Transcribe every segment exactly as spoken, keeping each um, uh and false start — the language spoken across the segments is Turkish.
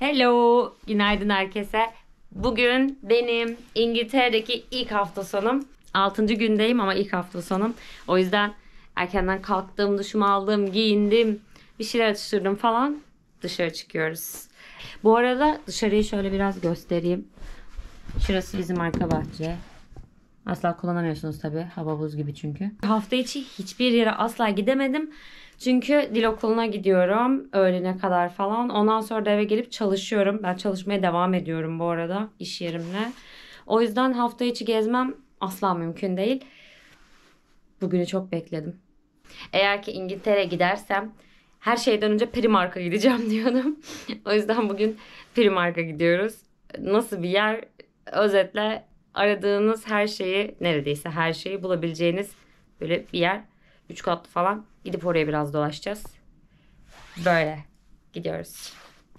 Hello, günaydın herkese. Bugün benim İngiltere'deki ilk hafta sonum. altıncı gündeyim ama ilk hafta sonum. O yüzden erkenden kalktım, duşumu aldım, giyindim, bir şeyler atıştırdım falan. Dışarı çıkıyoruz. Bu arada dışarıyı şöyle biraz göstereyim. Şurası bizim arka bahçe. Asla kullanamıyorsunuz tabii. Hava buz gibi çünkü. Hafta içi hiçbir yere asla gidemedim. Çünkü dil okuluna gidiyorum. Öğlene kadar falan. Ondan sonra da eve gelip çalışıyorum. Ben çalışmaya devam ediyorum bu arada. İş yerimle. O yüzden hafta içi gezmem asla mümkün değil. Bugünü çok bekledim. Eğer ki İngiltere'ye gidersem her şeyden önce Primark'a gideceğim diyordum. O yüzden bugün Primark'a gidiyoruz. Nasıl bir yer? Özetle aradığınız her şeyi, neredeyse her şeyi bulabileceğiniz böyle bir yer. Üç katlı falan. Gidip oraya biraz dolaşacağız. Böyle gidiyoruz.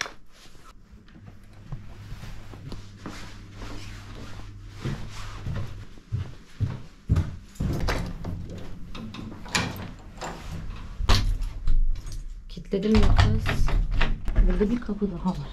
Kilitledim mi kız? Burada bir kapı daha var.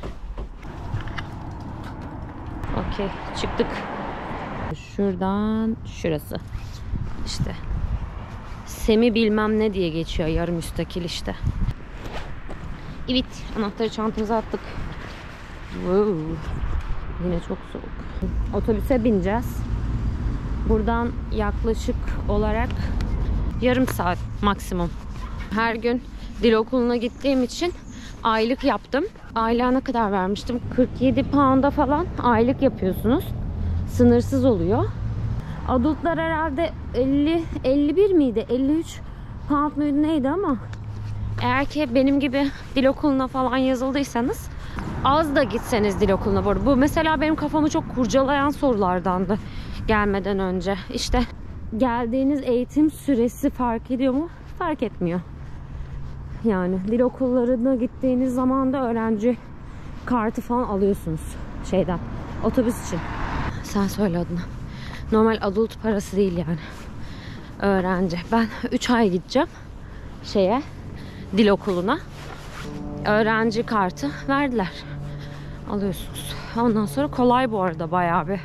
Okey, çıktık. Şuradan şurası. İşte. Semi bilmem ne diye geçiyor. Yarım müstakil işte. Evet, anahtarı çantamıza attık. Wow. Yine çok soğuk. Otobüse bineceğiz. Buradan yaklaşık olarak yarım saat maksimum. Her gün dil okuluna gittiğim için aylık yaptım. Aylığa ne kadar vermiştim? kırk yedi pound'a falan aylık yapıyorsunuz. Sınırsız oluyor. Adultlar herhalde elli elli bir miydi? elli üç pound muydu neydi ama eğer ki benim gibi dil okuluna falan yazıldıysanız az da gitseniz dil okuluna. Bu, bu mesela benim kafamı çok kurcalayan sorulardandı gelmeden önce. İşte geldiğiniz eğitim süresi fark ediyor mu? Fark etmiyor. Yani dil okullarına gittiğiniz zaman da öğrenci kartı falan alıyorsunuz şeyden, otobüs için. Sen söyle adını. Normal adult parası değil yani. Öğrenci. Ben üç ay gideceğim şeye, dil okuluna. Öğrenci kartı verdiler. Alıyorsunuz. Ondan sonra kolay bu arada bayağı bir.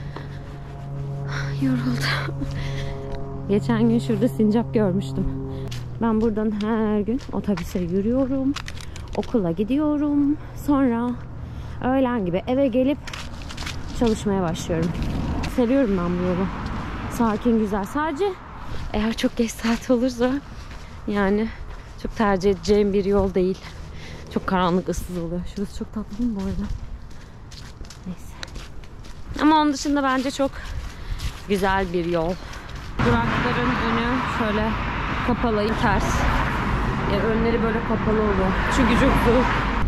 Yoruldum. Geçen gün şurada sincap görmüştüm. Ben buradan her gün otobüse yürüyorum. Okula gidiyorum. Sonra öğlen gibi eve gelip çalışmaya başlıyorum. Seviyorum ben bu yolu. Sakin, güzel. Sadece eğer çok geç saat olursa yani çok tercih edeceğim bir yol değil. Çok karanlık, ıssız oluyor. Şurası çok tatlı değil mi bu arada? Neyse. Ama onun dışında bence çok güzel bir yol. Durakların önü şöyle kapalı, ters. Yani önleri böyle kapalı oluyor. Çünkü çok soğuk.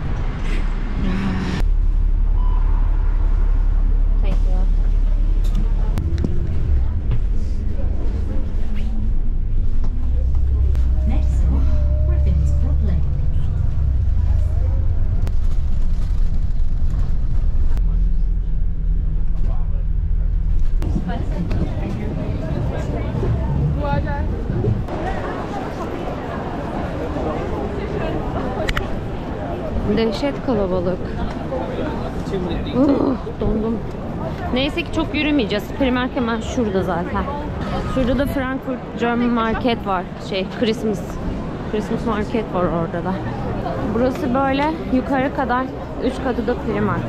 Dehşet kalabalık. Uh, dondum. Neyse ki çok yürümeyeceğiz. Primark hemen şurada zaten. Şurada da Frankfurt German Market var. Şey, Christmas. Christmas Market var orada da. Burası böyle yukarı kadar. Üç katı da Primark.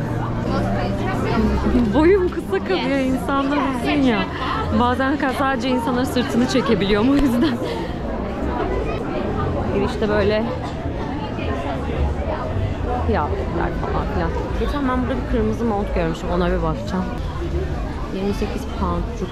Boyum kısa kalıyor, insanlar uzun ya. Bazen sadece insanlar sırtını çekebiliyorum o yüzden. Girişte böyle fiyatlar falan filan. Geçen ben burada bir kırmızı mont görmüşüm. Ona bir bakacağım. yirmi sekiz poundcuk.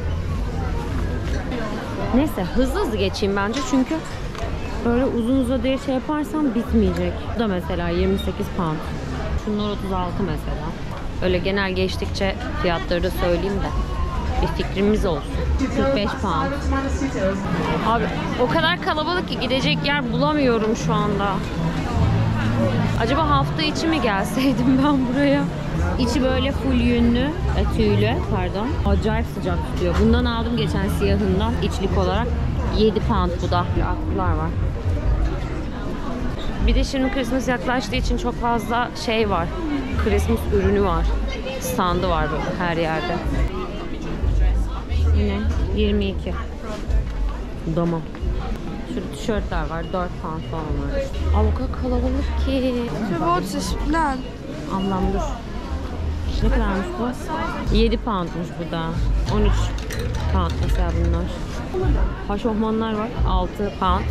Neyse hızlı hızlı geçeyim bence çünkü böyle uzun uzadıya şey yaparsam bitmeyecek. Bu da mesela yirmi sekiz pound. Şunlar otuz altı mesela. Öyle genel geçtikçe fiyatları da söyleyeyim de bir fikrimiz olsun. kırk beş pound. Abi o kadar kalabalık ki gidecek yer bulamıyorum şu anda. Acaba hafta içi mi gelseydim ben buraya? İçi böyle full yünlü, e, tüylü pardon. Acayip sıcak tutuyor. Bundan aldım geçen siyahından içlik olarak. yedi pound bu da. Atkılar var. Bir de şimdi Christmas yaklaştığı için çok fazla şey var. Christmas ürünü var. Standı var böyle her yerde. Yine yirmi iki. Tamam. Şurada tişörtler var. dört pound falan var. Aa, o kadar kalabalık ki. Allah'ım dur. Ne kadarmış bu? yedi poundmuş bu da. on üç pound mesela bunlar. Haşofmanlar var. altı pound.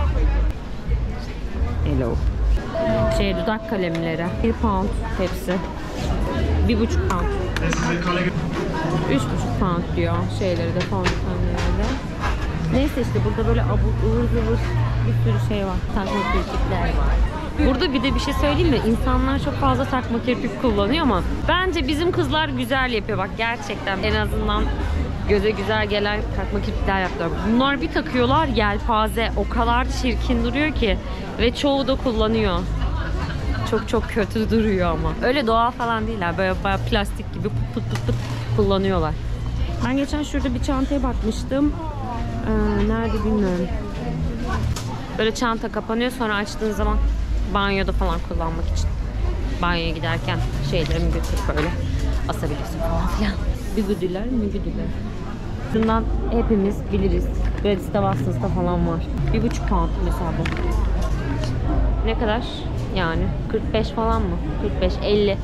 Hello. Şey, dudak kalemleri. bir pound hepsi. bir buçuk pound. üç buçuk pound diyor şeyleri de, fondötenlerde. Neyse işte burada böyle abuk ıvır zıvır bir sürü şey var. Takma kirpikler var. Burada bir de bir şey söyleyeyim mi? İnsanlar çok fazla takma kirpik kullanıyor ama bence bizim kızlar güzel yapıyor. Bak gerçekten en azından göze güzel gelen takma kirpikler yaptılar. Bunlar bir takıyorlar yelpaze. O kadar çirkin duruyor ki. Ve çoğu da kullanıyor. Çok çok kötü duruyor ama. Öyle doğal falan değiller. Böyle bayağı plastik gibi pıt pıt pıt pıt kullanıyorlar. Ben geçen şurada bir çantaya bakmıştım. Ee, nerede bilmiyorum. Böyle çanta kapanıyor, sonra açtığın zaman banyoda falan kullanmak için. Banyoya giderken şeylerimi götürüp böyle asabiliyorsun falan filan. Bigüdüler, mügüdüler. Bundan hepimiz biliriz. Gratis'te, Watson's'ta falan var. Bir buçuk pound mesela bu. Ne kadar? Yani kırk beş falan mı? kırk beş elli.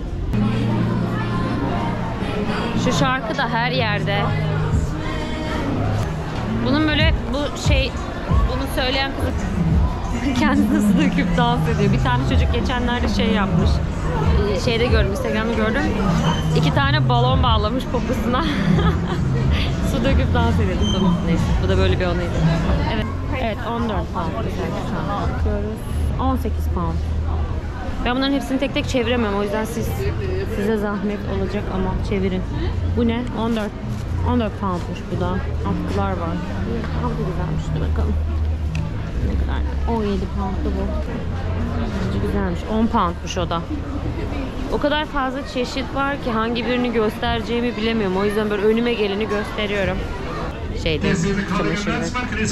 Şu şarkı da her yerde. Bunun böyle bu şey, bunu söyleyen kız kendini su döküp dans ediyor. Bir tane çocuk geçenlerde şey yapmış. Şeyde gördüm, Instagram'da gördüm. İki tane balon bağlamış popusuna. Su döküp dans ediyordu. Neyse, bu da böyle bir anıydı. Evet, evet on dört pound. Bakıyoruz. on sekiz pound. Ben bunların hepsini tek tek çeviremem. O yüzden siz size zahmet olacak ama çevirin. Bu ne? on dört. on dört poundmuş bu da. Atkılar var. Tam da güzelmiş. Dur bakalım. Ne kadar? on yedi pound da bu. Bence güzelmiş. on poundmuş o da. O kadar fazla çeşit var ki hangi birini göstereceğimi bilemiyorum. O yüzden böyle önüme geleni gösteriyorum. Şeyde çamaşırlar.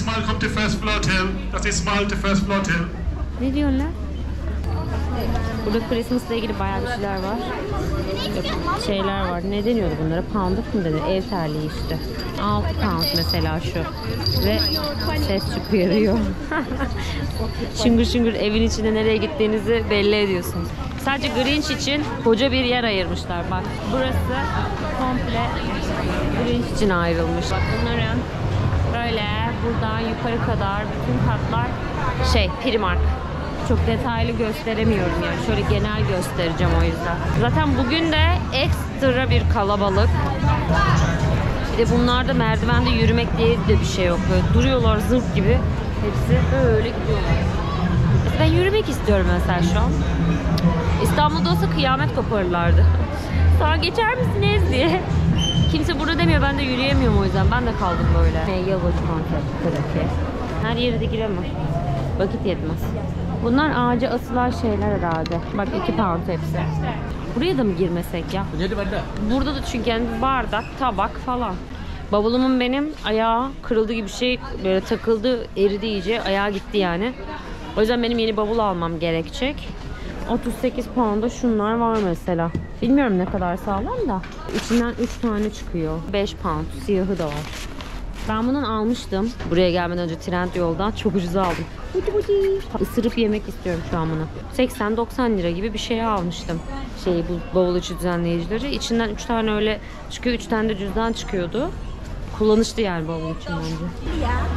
Ne diyorlar? Burada Christmas'la ilgili bayağı bir şeyler var. Yok, şeyler var. Ne deniyordu bunlara? Pound'luk mu denir? Ev terliği işte. altı pound mesela şu. Ve ses çıkıyor. Şıngır şıngır evin içinde nereye gittiğinizi belli ediyorsunuz. Sadece Grinch için koca bir yer ayırmışlar. Bak burası komple Grinch için ayrılmış. Bak bunların böyle buradan yukarı kadar bütün katlar şey, Primark. Çok detaylı gösteremiyorum yani. Şöyle genel göstereceğim o yüzden. Zaten bugün de ekstra bir kalabalık. Bir de bunlarda merdivende yürümek diye de bir şey yok. Böyle duruyorlar zırh gibi. Hepsi böyle gidiyorlar. Ben yürümek istiyorum mesela şu an. İstanbul'da olsa kıyamet koparırlardı. Sağa geçer misiniz diye. Kimse burada demiyor. Ben de yürüyemiyorum o yüzden. Ben de kaldım böyle. Yılbaşı konsepti tabii ki. Her yere de giremem. Vakit yetmez. Bunlar ağaca asılan şeyler herhalde. Bak iki pound hepsi. Buraya da mı girmesek ya? Burada da çünkü yani bardak, tabak falan. Bavulumun benim ayağı kırıldı gibi bir şey böyle takıldı, eridi iyice. Ayağı gitti yani. O yüzden benim yeni bavul almam gerekecek. otuz sekiz pound'a şunlar var mesela. Bilmiyorum ne kadar sağlam da. İçinden üç tane çıkıyor. beş pound. Siyahı da var. Ben bundan almıştım. Buraya gelmeden önce Trendyol'dan. Çok ucuza aldım. Isırıp yemek istiyorum şu an bunu. seksen doksan lira gibi bir şey almıştım. Şeyi, bu bavul içi düzenleyicileri. İçinden üç tane öyle çıkıyor. üç tane de cüzdan çıkıyordu. Kullanışlı yani bavul için bence.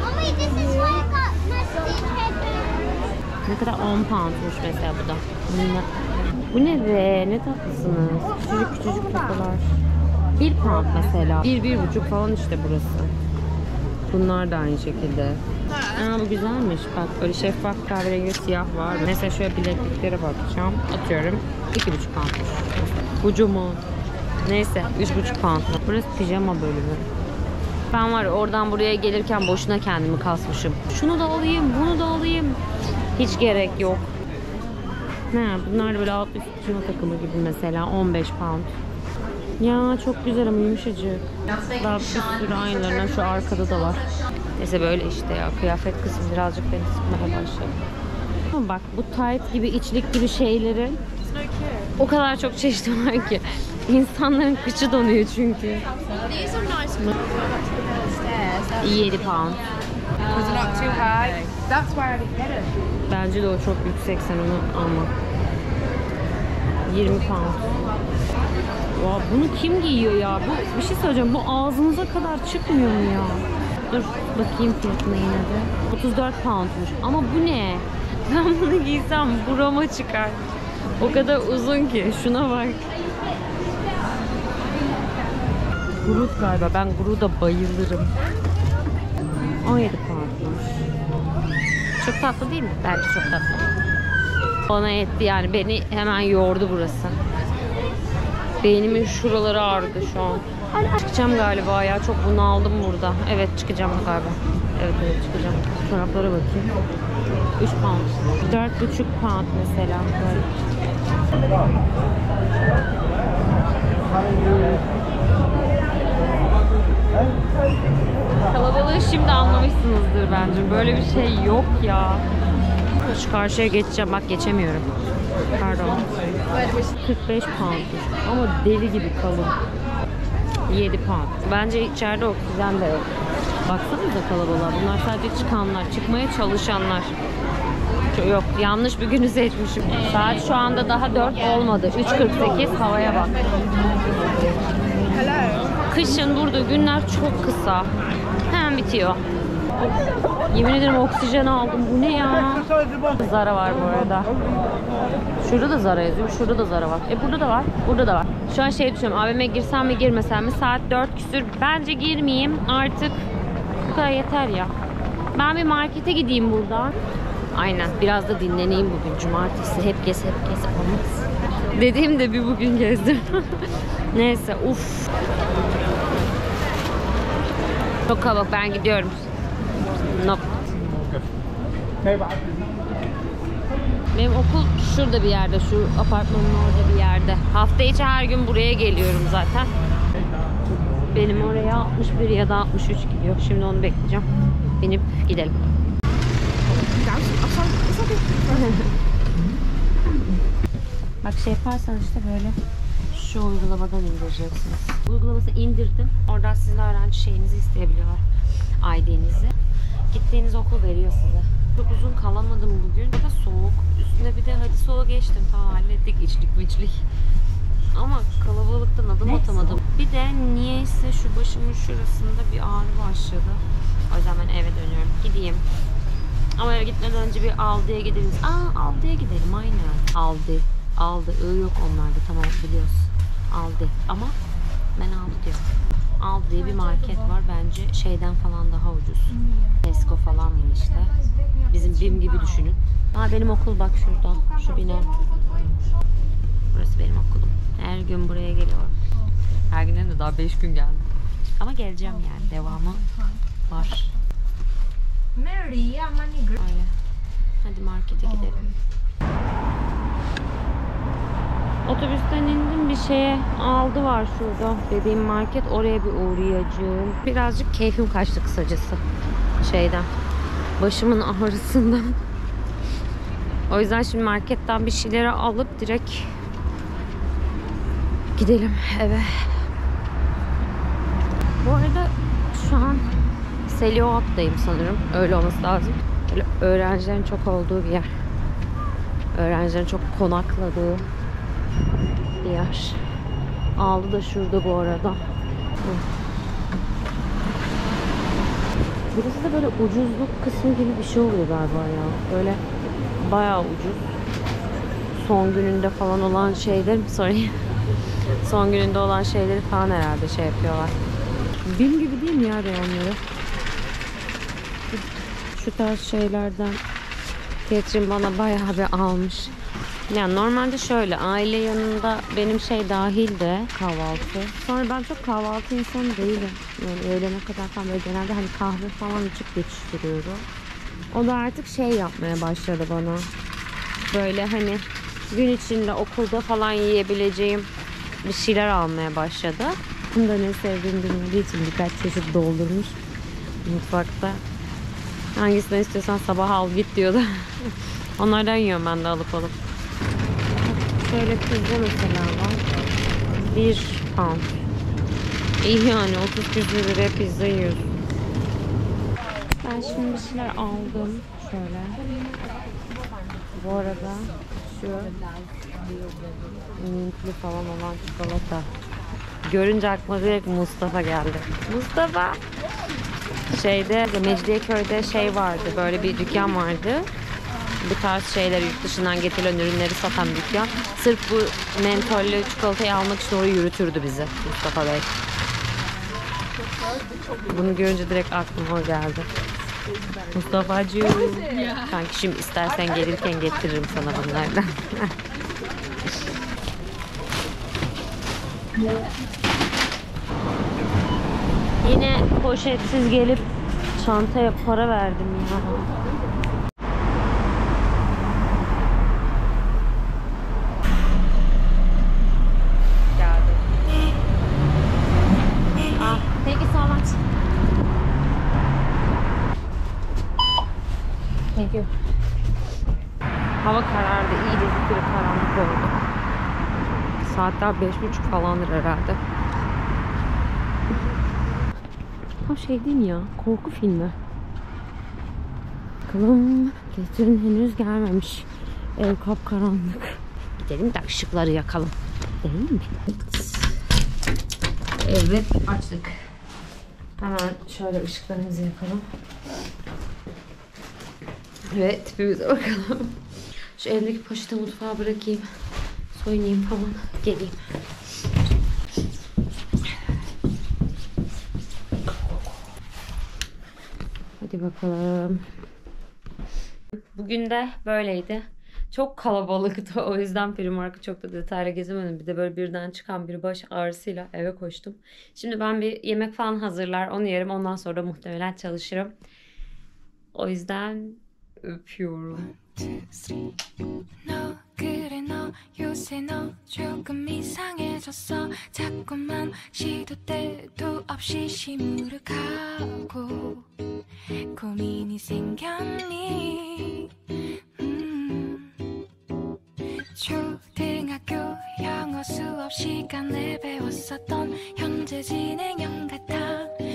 Ne kadar? on poundmuş mesela bu da. Bu ne be? Ne tatlısınız. Küçücük küçücük tokalar. bir pound mesela. bir bir buçuk falan işte burası. Bunlar da aynı şekilde. Aa, bu güzelmiş. Bak böyle şeffaf kahverengi siyah var. Mesela şöyle bilekliklere bakacağım. Atıyorum. iki buçuk poundmuş. Kocaman. Neyse üç buçuk pound. Burası pijama bölümü. Ben var oradan buraya gelirken boşuna kendimi kasmışım. Şunu da alayım, bunu da alayım. Hiç gerek yok. Ne? Bunlar böyle alt üst pijama takımı gibi mesela. on beş pound. Ya çok güzel ama yumuşacık. Daha bir sürü aynılarından şu arkada da var. Neyse böyle işte ya. Kıyafet kısmı birazcık beni sıkmaya başladı. Ama bak bu tight gibi, içlik gibi şeylerin o kadar çok çeşidi var ki. İnsanların kıçı donuyor çünkü. yedi pound. Bence de o çok yüksek, sen onu alma. yirmi pound. Wow, bunu kim giyiyor ya? Bu, bir şey söyleyeceğim. Bu ağzınıza kadar çıkmıyor mu ya? Dur bakayım fiyatına yine de. otuz dört poundmuş. Ama bu ne? Ben bunu giysem burama çıkar. O kadar uzun ki. Şuna bak. Groot galiba. Ben Groot'a bayılırım. on yedi poundmuş. Çok tatlı değil mi? Belki çok tatlı. Bana etti yani. Beni hemen yordu burası. Beynimin şuraları ağrıdı şu an. Çıkacağım galiba ya. Çok bunaldım burada. Evet çıkacağım galiba. Evet evet çıkacağım. Çoraplara bakayım. üç pound. dört buçuk pound mesela. Böyle. Kalabalığı şimdi anlamışsınızdır bence. Böyle bir şey yok ya. Şu karşıya geçeceğim. Bak geçemiyorum. Pardon. kırk beş pound. Ama deli gibi kalın. yedi pound. Bence içeride oksijen de yok. Baksanıza kalabalığa. Bunlar sadece çıkanlar, çıkmaya çalışanlar. Yok, yanlış bir günü seçmişim. Saat şu anda daha dört olmadı. üç kırk sekiz, havaya bak. Kışın burada günler çok kısa. Hemen bitiyor. Yemin ederim oksijen aldım. Bu ne ya? Zara var bu arada. Şurada da Zara yazıyor. Şurada da Zara var. E burada da var. Burada da var. Şu an şey düşünüyorum. A V M'ye girsem mi girmesem mi? Saat dört küsür. Bence girmeyeyim. Artık bu kadar yeter ya. Ben bir markete gideyim buradan. Aynen. Biraz da dinleneyim bugün. Cumartesi. Hep gez hep gez. Olmaz. Dediğimde bir bugün gezdim. Neyse. Uf. Çok kalabalık. Ben gidiyorum. Nope. Benim okul şurada bir yerde, şu apartmanın orada bir yerde. Hafta içi her gün buraya geliyorum zaten. Benim oraya altmış bir ya da altmış üç gidiyor. Şimdi onu bekleyeceğim. Binip gidelim. Bak şey yaparsan işte böyle şu uygulamadan indireceksiniz. Uygulaması indirdim. Oradan sizin öğrenci şeyinizi isteyebiliyorlar. I D'nizi. Gittiğiniz okul veriyor size. Çok uzun kalamadım bugün. Burada soğuk. Üstüne bir de hadi soğuğa geçtim. Tamam hallettik içlik miçlik. Ama kalabalıktan adım atamadım. Bir de niyeyse şu başımın şurasında bir ağrı başladı. O yüzden ben eve dönüyorum. Gideyim. Ama eve gitmeden önce bir Aldi'ye gidelim. Aa Aldi'ye gidelim aynen. Aldi. Aldi. I yok onlarda. Tamam biliyoruz. Aldi. Ama ben Aldi diyorum. Aldi diye bir market var. Bence şeyden falan daha ucuz. Tesco falan mı işte. Bizim BİM gibi düşünün. Aa benim okul bak şurada. Şu bina. Burası benim okulum. Her gün buraya geliyorum. Her günden de daha beş gün geldim. Ama geleceğim yani. Devamı var. Öyle. Hadi markete gidelim. Otobüsten indim, bir şeye aldı var şurada dediğim market, oraya bir uğrayacağım. Birazcık keyfim kaçtı kısacası şeyden, başımın ağrısından. O yüzden şimdi marketten bir şeyleri alıp direkt gidelim eve. Bu arada şu an Selioğat'tayım sanırım, öyle olması lazım. Böyle öğrencilerin çok olduğu bir yer, öğrencilerin çok konakladığı bir yer. Aldı da şurada bu arada. Burası da böyle ucuzluk kısmı gibi bir şey oluyor galiba ya. Böyle bayağı ucuz. Son gününde falan olan şeyler, sorry. Son gününde olan şeyleri falan herhalde şey yapıyorlar. Benim gibi değil mi ya reyonları? Şu tarz şeylerden Ketrin bana bayağı bir almış. Yani normalde şöyle, aile yanında benim şey dahil de kahvaltı. Sonra ben çok kahvaltı insanı değilim. Yani öğlene kadar falan böyle genelde hani kahve falan içip geçiştiriyorum. O da artık şey yapmaya başladı bana. Böyle hani gün içinde okulda falan yiyebileceğim bir şeyler almaya başladı. Bunu da ne sevdiğimi bilmediği için birkaç çeşit doldurmuş mutfakta. Hangisinden istiyorsan sabah al git diyordu. Onlardan yiyorum ben de alıp alıp. Şöyle pizza mesela var. Bir pound. İyi yani otuz küsur liraya pizza yiyorsun. Ben şimdi bir şeyler aldım. Şöyle. Bu arada şu mintli falan olan çikolata. Görünce aklıma direkt Mustafa geldi. Mustafa! Şeyde, Mecidiyeköy'de şey vardı, böyle bir dükkan vardı. Bu tarz şeyleri yurt dışından getirilen ürünleri satan bir dükkan. Sırf bu mentollü çikolatayı almak için orayı yürütürdü bizi Mustafa Bey. Bunu görünce direkt aklıma o geldi. Mustafa'cığım. Sanki şimdi istersen gelirken getiririm sana bunlardan. Yine poşetsiz gelip çantaya para verdim ya. Geldim. Ah, thank you so much. Thank you. Hava karardı, iyice zifiri karanlık oldu. Saat daha beş buçuk falandır herhalde. Ha şey değil mi ya? Korku filmi. Bakalım. Getirin henüz gelmemiş. Ev kapkaranlık. Gidelim de ışıkları yakalım. Değil mi? Evet açtık. Hemen şöyle ışıklarımızı yakalım. Ve tipimize bakalım. Şu elimdeki poşeti mutfağa bırakayım. Soyunayım falan. Geleyim. Hadi bakalım. Bugün de böyleydi. Çok kalabalıktı. O yüzden Primark'ı çok da detaylı gezemedim. Bir de böyle birden çıkan bir baş ağrısıyla eve koştum. Şimdi ben bir yemek falan hazırlar. Onu yerim. Ondan sonra da muhtemelen çalışırım. O yüzden öpüyorum. 너 그래 너 요새 너 조금 이상해졌어 자꾸만 시도 때도 없이 시무룩하고 고민이 생겼니 음. 초등학교 영어 수업 시간에 배웠었던 현재 진행형 같아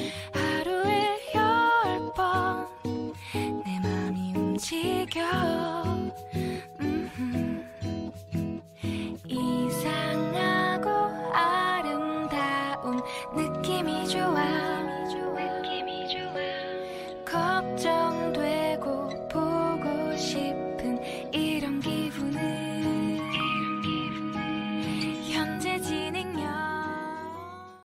하루에 열 번 내 맘이 움직여